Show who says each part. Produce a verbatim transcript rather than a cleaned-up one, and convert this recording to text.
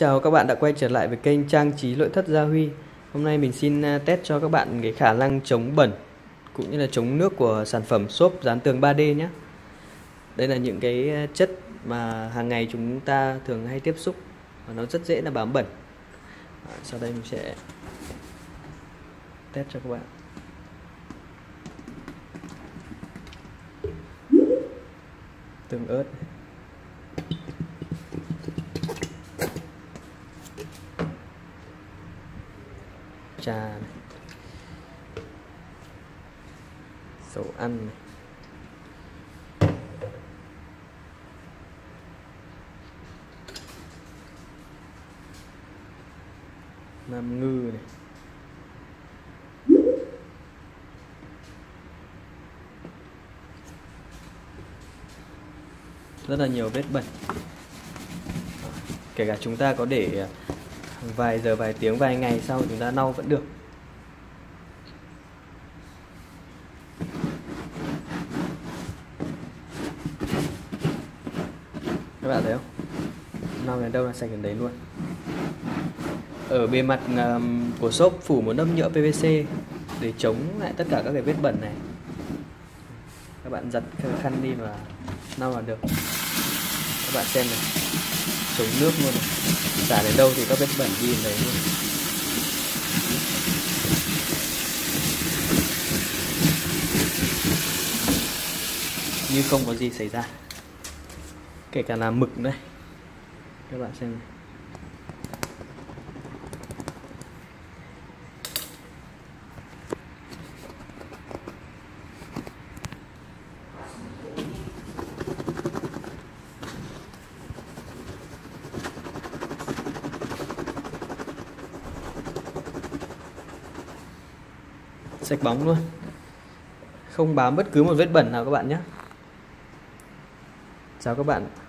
Speaker 1: Chào các bạn đã quay trở lại với kênh Trang trí nội thất Gia Huy. Hôm nay mình xin test cho các bạn cái khả năng chống bẩn cũng như là chống nước của sản phẩm xốp dán tường ba D nhé. Đây là những cái chất mà hàng ngày chúng ta thường hay tiếp xúc và nó rất dễ là bám bẩn. Sau đây mình sẽ test cho các bạn. Tương ớt, trà này, dầu ăn này, nam ngư này, rất là nhiều vết bẩn. Kể cả chúng ta có để vài giờ, vài tiếng, vài ngày sau chúng ta lau vẫn được. Các bạn thấy không? Lau đến đâu là sạch đến đấy luôn. Ở bề mặt của xốp phủ một lớp nhựa pê vê xê để chống lại tất cả các cái vết bẩn này. Các bạn giặt khăn đi và lau là được. Các bạn xem này, chống nước luôn này. Xả đến đâu thì các vết bẩn đi đến đấy luôn. Như không có gì xảy ra. Kể cả là mực đây. Các bạn xem này. Sạch bóng luôn, không bám bất cứ một vết bẩn nào các bạn nhé. Chào các bạn.